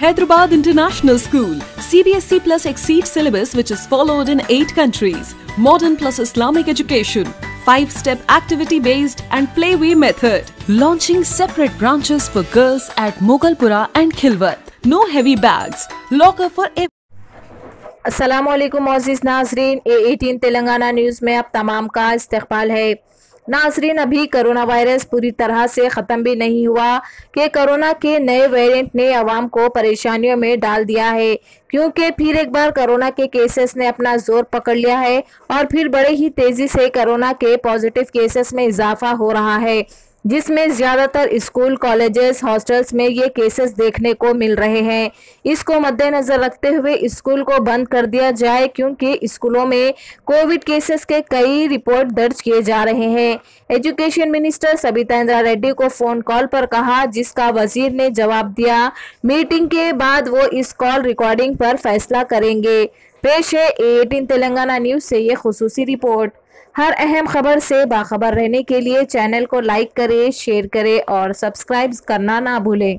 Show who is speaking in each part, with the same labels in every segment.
Speaker 1: Hyderabad International School, CBSE plus Exceed syllabus which is followed in 8 countries, modern plus Islamic education, 5-step activity-based and playway method. Launching separate branches for girls at Mogalpura and Khilwat. No heavy bags, locker for
Speaker 2: अस्सलामुअलैकुम मोअज़्ज़िज़ नाज़रीन, A18 Telangana news में आप तमाम का इस्तक़बाल है। नाज़रीन, अभी corona virus पूरी तरह से ख़त्म भी नहीं हुआ कि कोरोना के नए वेरिएंट ने आवाम को परेशानियों में डाल दिया है, क्योंकि फिर एक बार कोरोना के केसेस ने अपना जोर पकड़ लिया है और फिर बड़े ही तेज़ी से कोरोना के पॉजिटिव केसेस में इजाफा हो रहा है, जिसमें ज़्यादातर स्कूल, कॉलेजेस, हॉस्टल्स में ये केसेस देखने को मिल रहे हैं। इसको मद्देनज़र रखते हुए स्कूल को बंद कर दिया जाए, क्योंकि स्कूलों में कोविड केसेस के कई रिपोर्ट दर्ज किए जा रहे हैं। एजुकेशन मिनिस्टर सबिता इंद्रा रेड्डी को फ़ोन कॉल पर कहा, जिसका वजीर ने जवाब दिया। मीटिंग के बाद वो इस कॉल रिकॉर्डिंग पर फैसला करेंगे। पेश है A18 तेलंगाना न्यूज़ से ये खुसूसी रिपोर्ट। हर अहम खबर से बाखबर रहने के लिए चैनल को लाइक करें, शेयर करें और सब्सक्राइब करना ना भूलें।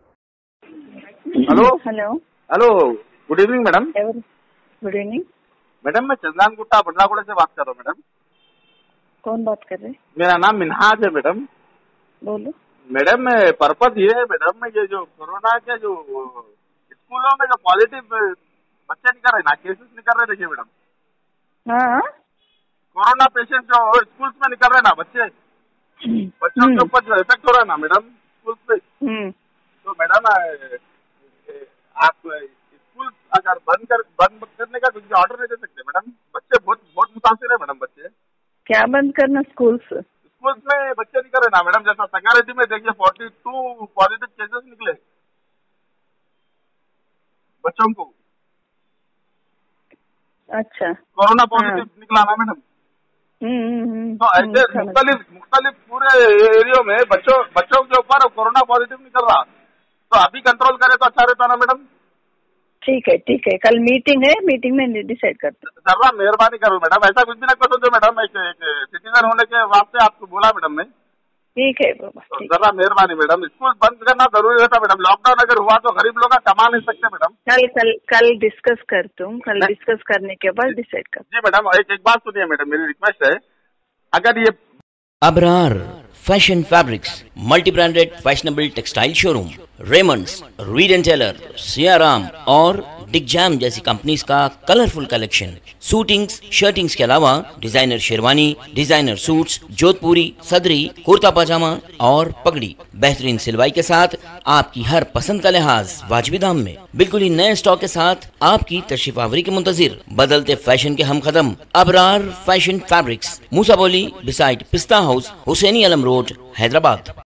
Speaker 3: Hello
Speaker 4: hello
Speaker 3: hello, good evening madam.
Speaker 4: Good evening
Speaker 3: madam, मैं चंदन गुट्टा बंडलागुड़ा से बात कर रहा हूँ मैडम।
Speaker 4: कौन बात कर रहे?
Speaker 3: मेरा नाम मिनहाज है मैडम।
Speaker 4: बोलो।
Speaker 3: मैडम, पर्पज ये है मैडम, ये जो कोरोना के जो स्कूलों में जो पॉजिटिव बच्चे निकल रहे ना, केसेस निकल रहे, देखिए मैडम,
Speaker 4: हाँ,
Speaker 3: कोरोना पेशेंट जो स्कूल्स में निकल रहे ना बच्चों के ऊपर जो इफेक्ट हो रहा है ना मैडम स्कूल्स में, तो मैडम आप स्कूल अगर बंद करने का कुछ ऑर्डर नहीं दे सकते मैडम? बच्चे बहुत मुतासिर है मैडम। बच्चे
Speaker 4: क्या बंद करना? स्कूल्स
Speaker 3: में बच्चे निकल रहे ना मैडम, जैसा संगारेड्डी में देखिए 42 पॉजिटिव केसेस निकले बच्चों को।
Speaker 4: अच्छा,
Speaker 3: कोरोना पॉजिटिव निकला ना मैडम। तो ऐसे मुख्तलिफ पूरे एरियो में बच्चों के ऊपर कोरोना पॉजिटिव निकल रहा, तो अभी कंट्रोल करे तो अच्छा रहता ना मैडम।
Speaker 4: ठीक है, कल मीटिंग है, मीटिंग में डिसाइड करते।
Speaker 3: जरा मेहरबानी करो मैडम, ऐसा कुछ भी ना कर दो मैडम। एक सिटीजन होने के वास्ते आपको बोला मैडम ने।
Speaker 4: ठीक है बाबा,
Speaker 3: जरा मेहरबानी मैडम, स्कूल बंद करना जरूरी रहता मैडम। लॉकडाउन अगर हुआ तो गरीब लोग कमा नहीं सकते मैडम।
Speaker 4: कल डिस्कस करता हूँ, कल डिस्कस करने के बाद डिसाइड कर।
Speaker 3: जी मैडम, एक बात सुनिए मैडम, मेरी रिक्वेस्ट है, अगर ये
Speaker 5: Abrar fashion fabrics, multi branded fashionable textile showroom, Raymonds, Reid and Taylor, Siyaram और डिग जैम जैसी कंपनीज का कलरफुल कलेक्शन, सूटिंग्स, शर्टिंग्स के अलावा designer sherwani, designer suits, Jodhpuri, sadri, kurta पजामा और पगड़ी, बेहतरीन सिलवाई के साथ आपकी हर पसंद का लिहाज वाजिबी दाम में, बिल्कुल ही नए स्टॉक के साथ आपकी तशरीफ आवरी के मुंतजिर, बदलते फैशन के हम कदम Abrar fashion fabrics, Musa Bowli beside पिस्ता हाउस, हुसैनी अलम रोड, हैदराबाद।